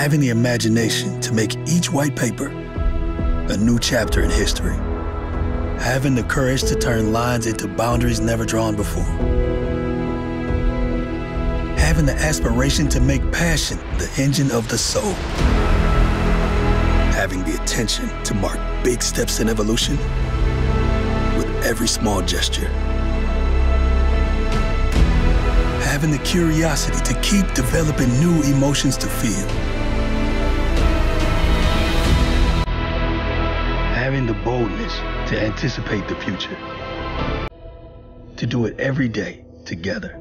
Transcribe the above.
Having the imagination to make each white paper a new chapter in history. Having the courage to turn lines into boundaries never drawn before. Having the aspiration to make passion the engine of the soul. Having the attention to mark big steps in evolution with every small gesture. Having the curiosity to keep developing new emotions to feel. Having the boldness to anticipate the future. To do it every day together.